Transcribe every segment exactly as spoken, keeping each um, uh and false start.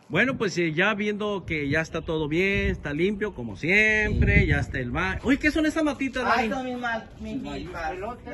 Bueno, pues eh, ya viendo que ya está todo bien, está limpio como siempre, sí. Ya está el baño. Oye, ¿qué son esas matitas? Ah, son mis mal, mis milpas.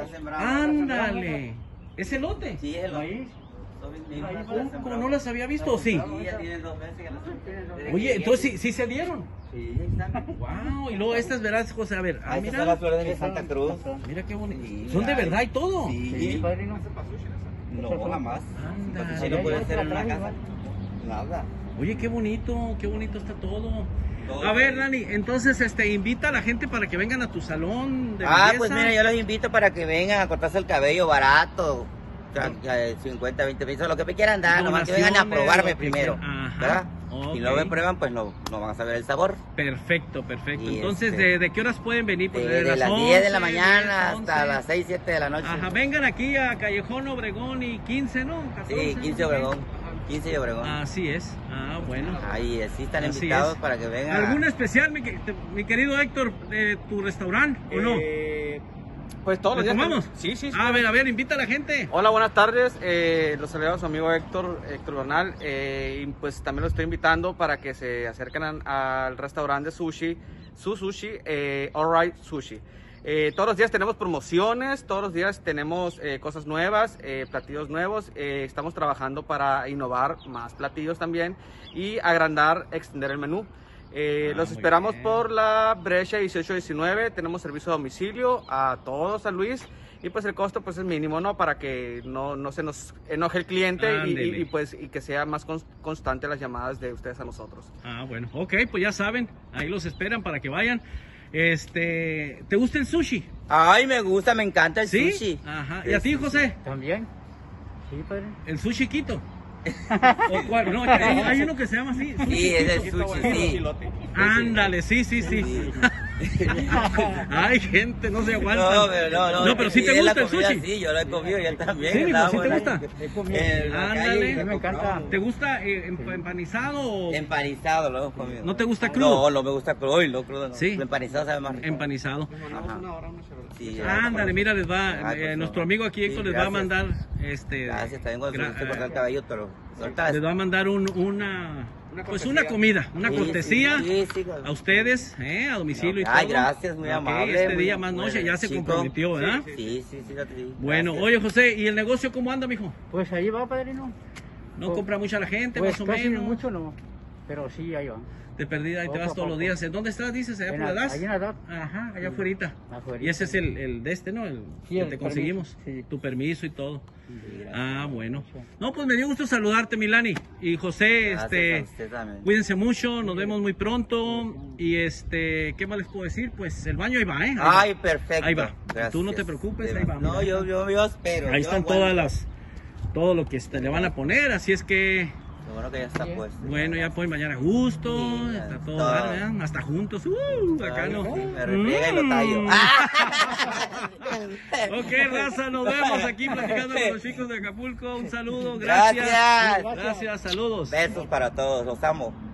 Ándale. ¿Es elote? Sí, es elote. ¿Cómo no las había visto o sí? Sí, ya tienen dos meses que las... Oye, entonces sí, sí se dieron. Sí, están. Wow, y luego estas verás, José, a ver. Ah, ah, mira. son las flores de Santa Cruz. Mira qué bonito. Sí, son de verdad y todo. Sí, sí, padrino. No, jamás. Anda. Si no puede ser en una casa. Nada. Oye, qué bonito, qué bonito está todo. todo A ver, Dani, entonces este invita a la gente para que vengan a tu salón de Ah, belleza. pues mira, yo los invito para que vengan a cortarse el cabello barato. cincuenta, veinte pesos, lo que me quieran dar, nomás que vengan a probarme primero. Ajá, ¿verdad? Okay. Si no me prueban, pues no, no van a saber el sabor. Perfecto, perfecto. Y Entonces, este, ¿de, ¿de qué horas pueden venir? Pues de, de las, las diez de la mañana hasta las seis, siete de la noche. Ajá, vengan aquí a Callejón Obregón y quince, ¿no? catorce, Sí, quince Obregón. quince de Obregón. Así es. Ah, bueno. Ahí sí están Así invitados es. para que vengan. ¿Alguna especial, mi, mi querido Héctor, de tu restaurante o no? Eh, pues todos los días. ¿Tomamos? Sí, sí, sí. A ver, a ver, invita a la gente. Hola, buenas tardes. Eh, los saluda su amigo Héctor, Héctor Bernal. Eh, y pues también los estoy invitando para que se acerquen a, al restaurante de sushi, su sushi, eh, Alright Sushi. Eh, todos los días tenemos promociones, todos los días tenemos eh, cosas nuevas, eh, platillos nuevos. Eh, estamos trabajando para innovar más platillos también y agrandar, extender el menú. Eh, ah, los esperamos bien. Por la brecha dieciocho diecinueve. Tenemos servicio a domicilio a todo San Luis y pues el costo pues es mínimo, ¿no? Para que no, no se nos enoje el cliente y, y, y pues y que sea más constante las llamadas de ustedes a nosotros. Ah, bueno, ok, pues ya saben, ahí los esperan para que vayan. Este, ¿te gusta el sushi? Ay, me gusta, me encanta el ¿Sí? sushi. Ajá. ¿Y a ti, José? También. Sí, padre. ¿El sushi Quito? ¿O cuál? No, hay, hay uno que se llama así. Sí, es el sushi, sí. Ándale, sí, sí, sí. sí. Ay, gente, no se aguanta. No, pero no, no. No, pero sí te gusta el sushi. Sí, yo lo he comido y él también. Sí, mijo, ¿sí te gusta? Ándale, me encanta. ¿Te gusta eh, empanizado o...? Empanizado lo hemos comido. ¿No te gusta crudo? No, no me gusta crudo, no crudo no. Sí. Empanizado sabe más rico. Empanizado. Ajá. Sí, ándale, mira, les va, ah, eh, nuestro amigo aquí Héctor sí, les va a mandar, este... Gracias, también cuando se gusta cortar el cabello, pero... Les va a mandar un, una... Pues una comida, una sí, cortesía sí, sí, sí, a ustedes, eh, a domicilio no, y todo. Ay, gracias, muy okay, amable. Este día más noche ya se chico. comprometió, ¿verdad? Sí, sí, sí. sí, sí bueno, oye José, ¿y el negocio cómo anda, mijo? Pues ahí va, padrino. ¿No pues, compra mucha la gente, pues más o casi menos? mucho no, pero sí, ahí va. De perdida, y te vas todos los días. ¿Dónde estás, dices? ¿Allá en por la D A S? Allá en la D A S. Ajá, allá afuera. Y ese es el, el de este, ¿no? El sí, que el te conseguimos. Sí. Tu permiso y todo. Sí, ah, bueno. No, pues me dio gusto saludarte, Milani. Y José, gracias este, cuídense mucho, nos vemos muy pronto. Y este, ¿qué más les puedo decir? Pues el baño ahí va, ¿eh? Ahí Ay, va. perfecto. Ahí va. Gracias. Tú no te preocupes, Pero, ahí va. No, yo, yo, yo espero. Ahí yo están aguanto. todas las, todo lo que este, le van a poner, así es que... Lo bueno que ya está puesto. Bueno, ya pueden bañar a gusto, sí, está todo, todo. Dar, hasta juntos. Uh, bacano. Sí, me refriega mm. y lo tallo. Ok, raza, nos vemos aquí platicando con los chicos de Acapulco. Un saludo, gracias. Gracias. Gracias, saludos. Besos para todos, los amo.